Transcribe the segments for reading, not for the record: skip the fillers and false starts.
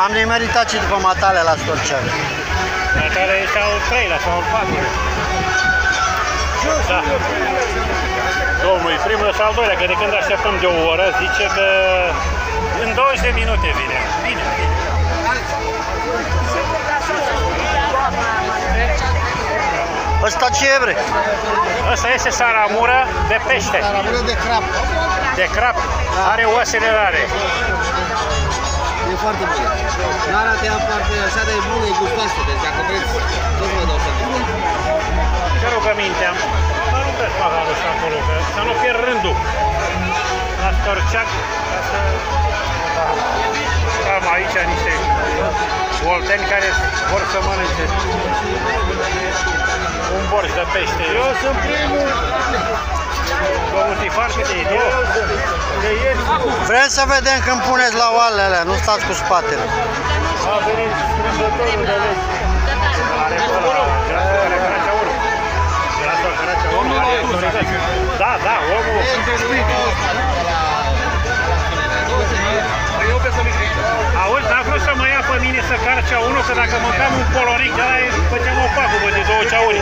Am nimeritat și după matale la Storcean. Matale este al 3-lea sau al 4-lea. Da. Domnul e primul și al doilea, că de când așteptăm de o oră, zice că în 20 de minute vine. Bine. Ăsta ce e, bre? Ăsta este saramură de pește. Saramură de crap. De crap. Da. Are oasele rare. E foarte bună. Nu arată ea foarte așa de bună, e gustoasă, deci dacă vreți, tot vă dau să vedeți. Ce rugămintea? Mă rugați paharul ăsta acolo, să nu pierd rândul. La Storceac, ca să am aici niște olteni care vor să mănânce un borș de pește. Eu sunt primul! Domnul Tifan, câte e? Vrem să vedem când puneți la oalele alea, nu stați cu spatele. A venit strâmbătorul de legi. Are ăla, are Caracea Urmă. De asta Caracea Urmă are autoritate. Da, da, omul... Auzi, n-a vrut să mă ia pe mine să Caracea 1, că dacă mâncam un polonic, de-ala făceam o pagubă de 2 ceauri.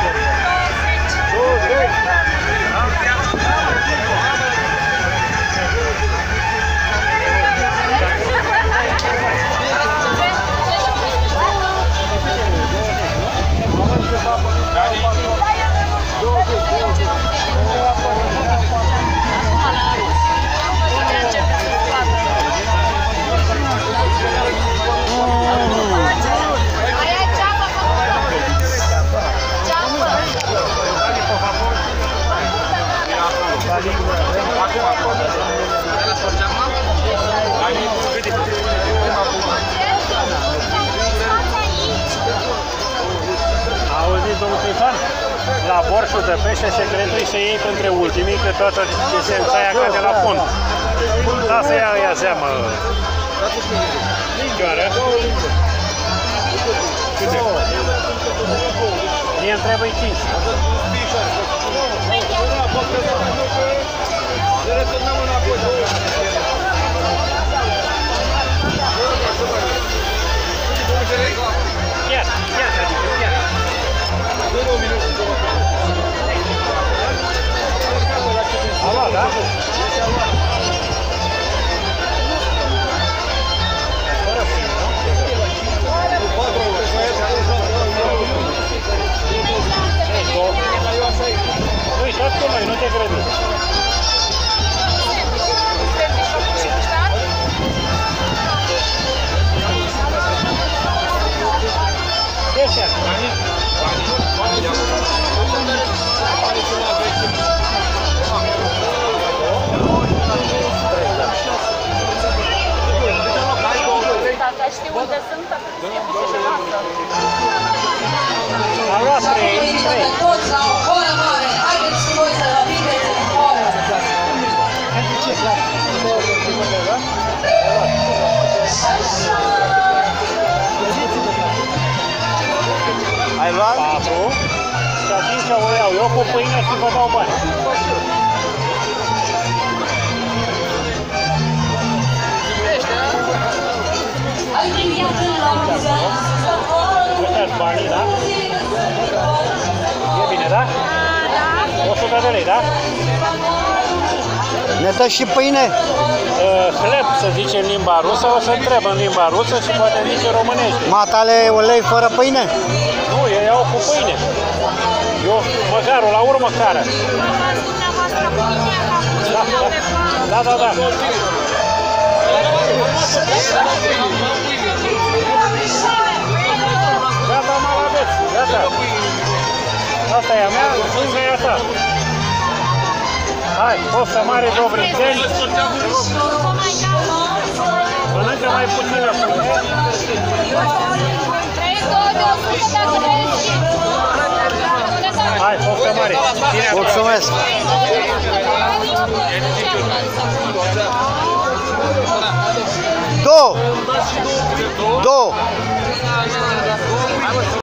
Auziți, domnul Trifan? La borșul de pește secretul e să iei între ultimii, că toată esența aia cade la fond. Da, să ia seama. Cioară? Câte? Mie îmi trebuie 5. Chiar, adică chiar. A luat, da? Uitați cu noi, nu te grăbi. Știu unde sunt, A luat 3. Toți la o oră mare, haideți și voi să vindeți în oră. Ai luat? 4. Și a 5-a o iau eu cu pâine și vă dau bani. Uitați banii, da? E bine, da? 100 de lei, da? Ne dă și pâine? Hleb, să zice în limba rusă, o să întreb în limba rusă și poate zice românește. Matale ulei fără pâine? Nu, ei iau cu pâine. Eu, măgarul, la urmă, cară. Da. Gata, mă aveți, gata. Asta e a mea, încă e a ta. Hai, poftă mare, Dobriceni. Mănâncă mai puțină pâine. Hai, poftă mare. Mulțumesc! Două!